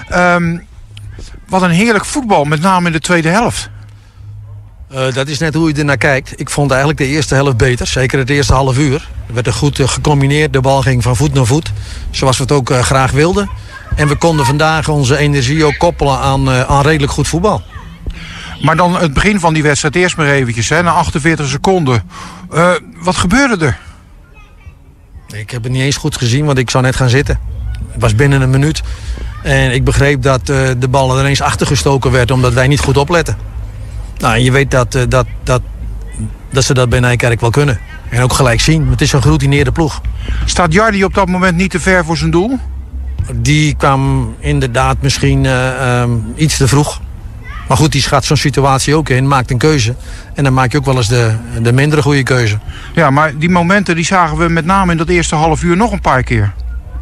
Wat een heerlijk voetbal, met name in de tweede helft. Dat is net hoe je ernaar kijkt. Ik vond eigenlijk de eerste helft beter. Zeker het eerste half uur. Er werd er goed gecombineerd. De bal ging van voet naar voet. Zoals we het ook graag wilden. En we konden vandaag onze energie ook koppelen aan redelijk goed voetbal. Maar dan het begin van die wedstrijd eerst maar eventjes, hè, na 48 seconden. Wat gebeurde er? Ik heb het niet eens goed gezien, want ik zou net gaan zitten. Het was binnen een minuut. En ik begreep dat de bal er ineens achtergestoken werd, omdat wij niet goed opletten. Nou, en je weet dat ze dat bij Nijkerk wel kunnen. En ook gelijk zien. Het is een geroutineerde ploeg. Staat Jardy op dat moment niet te ver voor zijn doel? Die kwam inderdaad misschien iets te vroeg. Maar goed, die schat zo'n situatie ook in, maakt een keuze. En dan maak je ook wel eens de mindere goede keuze. Ja, maar die momenten die zagen we met name in dat eerste half uur nog een paar keer.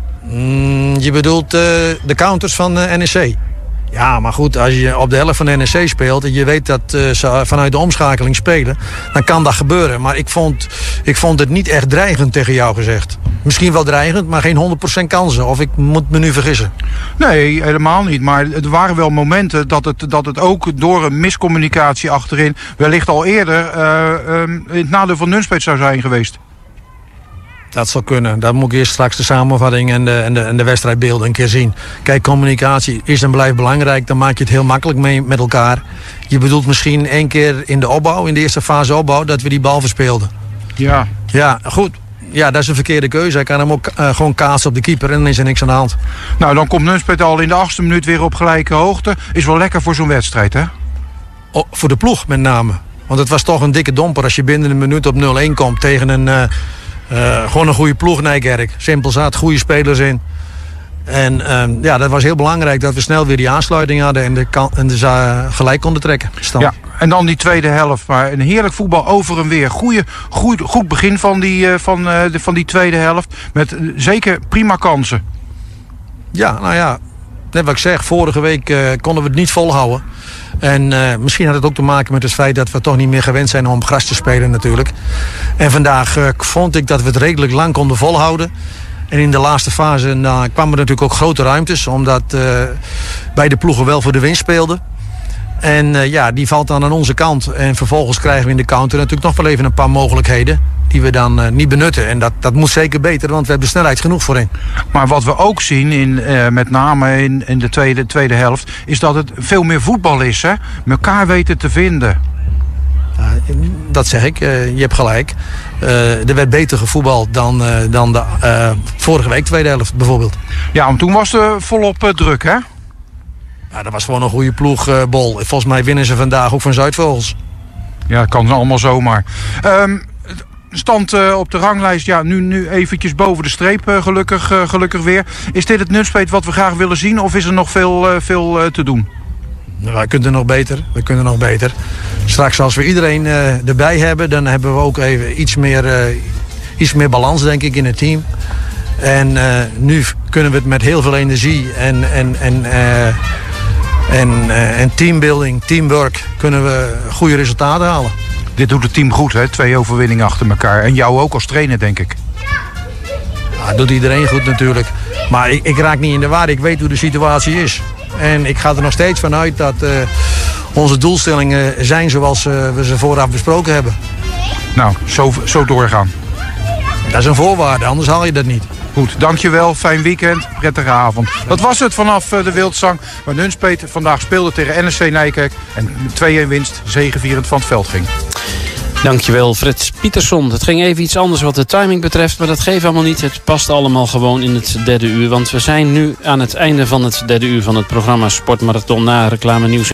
Je bedoelt de counters van NEC? Ja, maar goed, als je op de helft van de NEC speelt en je weet dat ze vanuit de omschakeling spelen, dan kan dat gebeuren. Maar ik vond het niet echt dreigend tegen jou gezegd. Misschien wel dreigend, maar geen 100% kansen. Of ik moet me nu vergissen. Nee, helemaal niet. Maar er waren wel momenten dat het ook door een miscommunicatie achterin wellicht al eerder in het nadeel van Nunspeet zou zijn geweest. Dat zou kunnen. Dan moet ik eerst straks de samenvatting en de wedstrijdbeelden een keer zien. Kijk, communicatie is en blijft belangrijk. Dan maak je het heel makkelijk mee met elkaar. Je bedoelt misschien 1 keer in de opbouw, in de eerste fase opbouw, dat we die bal verspeelden. Ja. Ja, goed. Ja, dat is een verkeerde keuze. Hij kan hem ook gewoon kaatsen op de keeper en dan is er niks aan de hand. Nou, dan komt Nunspeet al in de 8e minuut weer op gelijke hoogte. Is wel lekker voor zo'n wedstrijd, hè? Oh, voor de ploeg met name. Want het was toch een dikke domper als je binnen een minuut op 0-1 komt tegen een... gewoon een goede ploeg, Nijkerk. Simpel zat, goede spelers in. En dat was heel belangrijk dat we snel weer die aansluiting hadden en gelijk konden trekken. Stand. Ja, en dan die tweede helft. Maar een heerlijk voetbal over en weer. Goed begin van die tweede helft. Met zeker prima kansen. Ja, nou ja. Net wat ik zeg, vorige week konden we het niet volhouden. En misschien had het ook te maken met het feit dat we toch niet meer gewend zijn om op gras te spelen natuurlijk. En vandaag vond ik dat we het redelijk lang konden volhouden. En in de laatste fase kwamen er natuurlijk ook grote ruimtes. Omdat beide ploegen wel voor de winst speelden. En die valt dan aan onze kant. En vervolgens krijgen we in de counter natuurlijk nog wel even een paar mogelijkheden. Die we dan niet benutten. En dat moet zeker beter, want we hebben snelheid genoeg voorin. Maar wat we ook zien, met name in de tweede helft, is dat het veel meer voetbal is. Hè? Mekaar weten te vinden. Dat zeg ik, je hebt gelijk. Er werd beter gevoetbald dan de vorige week, tweede helft bijvoorbeeld. Ja, want toen was er volop druk, hè? Ja, dat was gewoon een goede ploeg, Bol. Volgens mij winnen ze vandaag ook van Zuidvogels. Ja, dat kan allemaal zomaar. Stand op de ranglijst, ja, nu eventjes boven de streep, gelukkig weer. Is dit het Nunspeet wat we graag willen zien of is er nog veel te doen? Nou, we kunnen nog beter. Straks als we iedereen erbij hebben, dan hebben we ook even iets meer balans, denk ik, in het team. En nu kunnen we het met heel veel energie en teambuilding, teamwork, kunnen we goede resultaten halen. Dit doet het team goed, hè? 2 overwinningen achter elkaar. En jou ook als trainer, denk ik. Ja, dat doet iedereen goed natuurlijk. Maar ik raak niet in de war. Ik weet hoe de situatie is. En ik ga er nog steeds van uit dat onze doelstellingen zijn zoals we ze vooraf besproken hebben. Nou, zo doorgaan. Dat is een voorwaarde, anders haal je dat niet. Goed, dankjewel. Fijn weekend. Prettige avond. Dat was het vanaf de Wildzang. Waar Nunspeet vandaag speelde tegen NSC Nijkerk. En 2-1 winst, zegevierend van het veld ging. Dankjewel, Fred Pietersson. Het ging even iets anders wat de timing betreft, maar dat geeft allemaal niet. Het past allemaal gewoon in het derde uur. Want we zijn nu aan het einde van het derde uur van het programma Sportmarathon na reclame nieuws.